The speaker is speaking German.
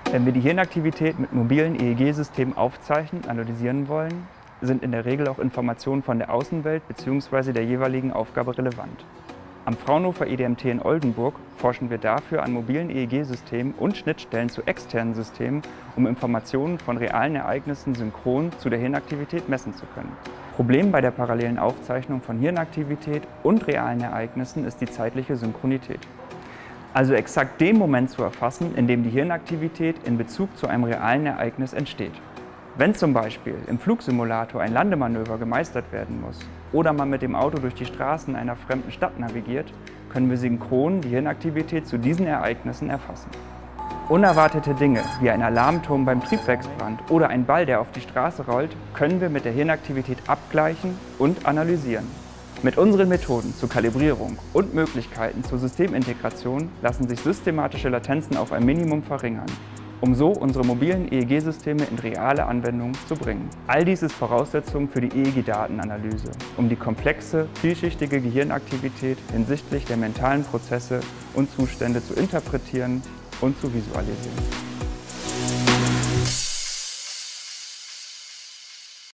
Wenn wir die Hirnaktivität mit mobilen EEG-Systemen aufzeichnen, analysieren wollen, sind in der Regel auch Informationen von der Außenwelt bzw. der jeweiligen Aufgabe relevant. Am Fraunhofer EDMT in Oldenburg forschen wir dafür an mobilen EEG-Systemen und Schnittstellen zu externen Systemen, um Informationen von realen Ereignissen synchron zu der Hirnaktivität messen zu können. Problem bei der parallelen Aufzeichnung von Hirnaktivität und realen Ereignissen ist die zeitliche Synchronität. Also exakt den Moment zu erfassen, in dem die Hirnaktivität in Bezug zu einem realen Ereignis entsteht. Wenn zum Beispiel im Flugsimulator ein Landemanöver gemeistert werden muss oder man mit dem Auto durch die Straßen einer fremden Stadt navigiert, können wir synchron die Hirnaktivität zu diesen Ereignissen erfassen. Unerwartete Dinge wie ein Alarmturm beim Triebwerksbrand oder ein Ball, der auf die Straße rollt, können wir mit der Hirnaktivität abgleichen und analysieren. Mit unseren Methoden zur Kalibrierung und Möglichkeiten zur Systemintegration lassen sich systematische Latenzen auf ein Minimum verringern, um so unsere mobilen EEG-Systeme in reale Anwendungen zu bringen. All dies ist Voraussetzung für die EEG-Datenanalyse, um die komplexe, vielschichtige Gehirnaktivität hinsichtlich der mentalen Prozesse und Zustände zu interpretieren und zu visualisieren.